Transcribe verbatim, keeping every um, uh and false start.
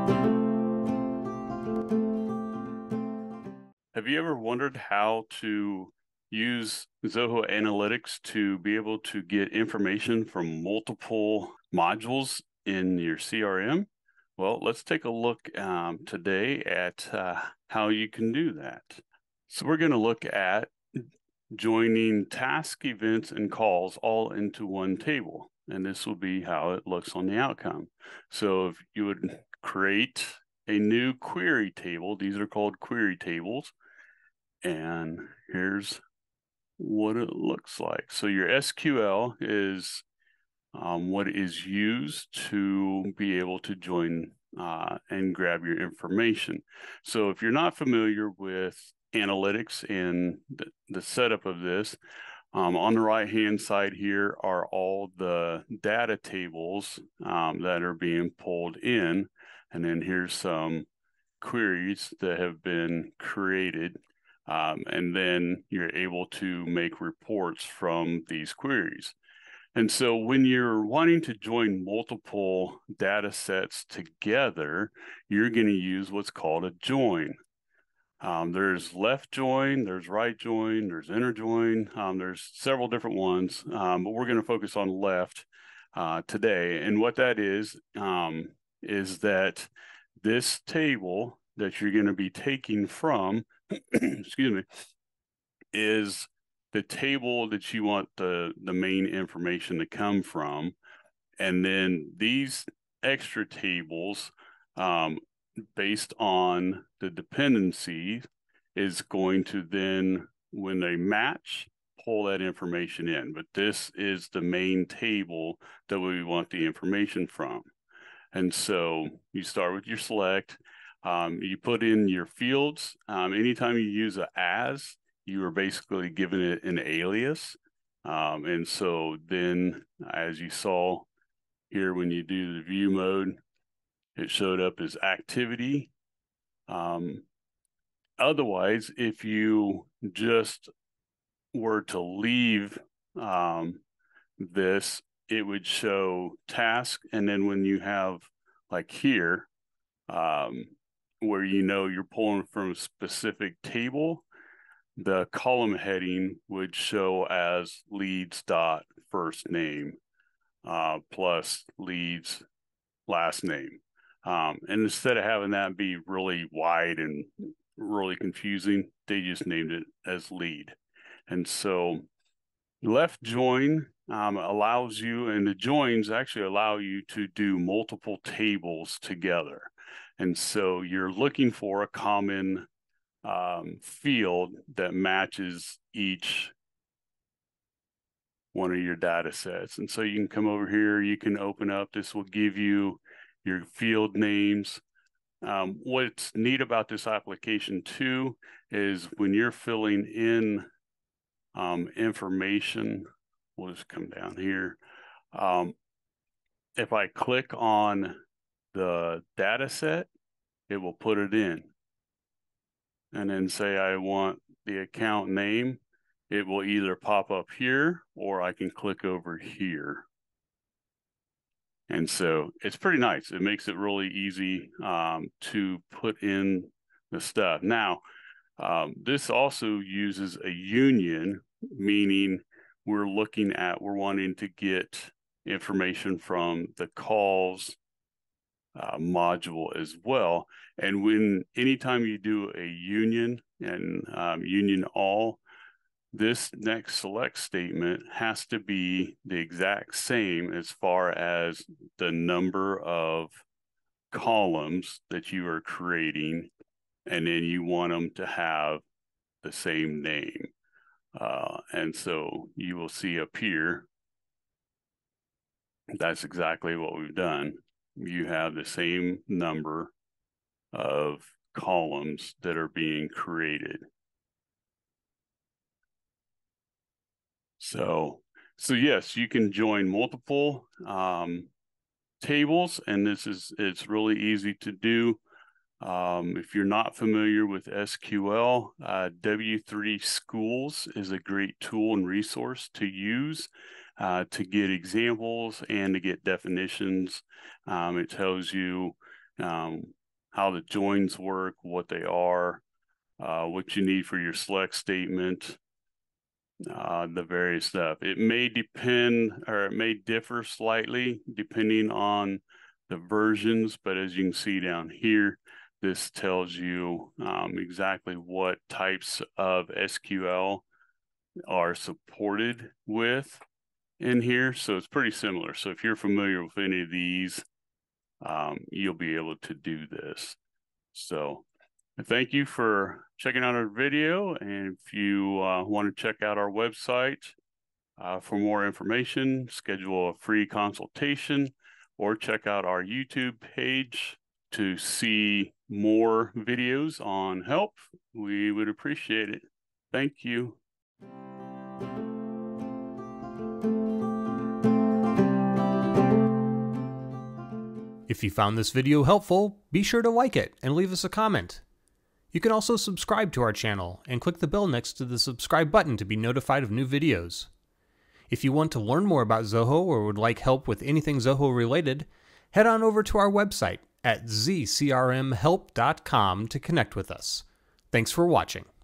Have you ever wondered how to use Zoho Analytics to be able to get information from multiple modules in your C R M? Well, let's take a look um, today at uh, how you can do that. So we're going to look at joining task, events, and calls all into one table. And this will be how it looks on the outcome. So if you would create a new query table, these are called query tables. And here's what it looks like. So your S Q L is um, what is used to be able to join uh, and grab your information. So if you're not familiar with analytics and the, the setup of this, um, on the right-hand side here are all the data tables um, that are being pulled in. And then here's some queries that have been created. Um, and then you're able to make reports from these queries. And so when you're wanting to join multiple data sets together, you're going to use what's called a join. Um, there's left join, there's right join, there's inner join, um, there's several different ones, um, but we're going to focus on left uh, today. And what that is, um, is that this table that you're going to be taking from, excuse me, is the table that you want the, the main information to come from. And then these extra tables, um, based on the dependency, is going to then, when they match, pull that information in. But this is the main table that we want the information from. And so you start with your select, um, you put in your fields. Um, anytime you use a as, you are basically giving it an alias. Um, and so then, as you saw here, when you do the view mode, it showed up as activity. Um, otherwise, if you just were to leave um, this, it would show task. And then when you have, like here, um, where you know you're pulling from a specific table, the column heading would show as leads dot first name uh, plus leads last name. Um, and instead of having that be really wide and really confusing, they just named it as lead. And so left join um, allows you, and the joins actually allow you to do multiple tables together. And so you're looking for a common um, field that matches each one of your data sets. And so you can come over here, you can open up, this will give you your field names. Um, what's neat about this application too is when you're filling in um, information, we'll just come down here. Um, if I click on the data set, it will put it in. And then say I want the account name, it will either pop up here or I can click over here. And so it's pretty nice. It makes it really easy um, to put in the stuff. Now, um, this also uses a union, meaning we're looking at, we're wanting to get information from the calls uh, module as well. And when anytime you do a union and um, union all, this next select statement has to be the exact same as far as the number of columns that you are creating, and then you want them to have the same name. Uh, and so you will see up here, that's exactly what we've done. You have the same number of columns that are being created. So, so yes, you can join multiple um, tables, and this is, it's really easy to do. Um, if you're not familiar with S Q L, uh, W three Schools is a great tool and resource to use uh, to get examples and to get definitions. Um, it tells you um, how the joins work, what they are, uh, what you need for your select statement, uh, the various stuff. It may depend, or it may differ slightly depending on the versions, but as you can see down here, this tells you um, exactly what types of S Q L are supported with in here. So it's pretty similar. So if you're familiar with any of these, um, you'll be able to do this. So thank you for checking out our video. And if you uh, want to check out our website uh, for more information, schedule a free consultation, or check out our YouTube page to see more videos on help. We would appreciate it. Thank you. If you found this video helpful, be sure to like it and leave us a comment. You can also subscribe to our channel and click the bell next to the subscribe button to be notified of new videos. If you want to learn more about Zoho or would like help with anything Zoho related, head on over to our website at z c r m help dot com to connect with us. Thanks for watching.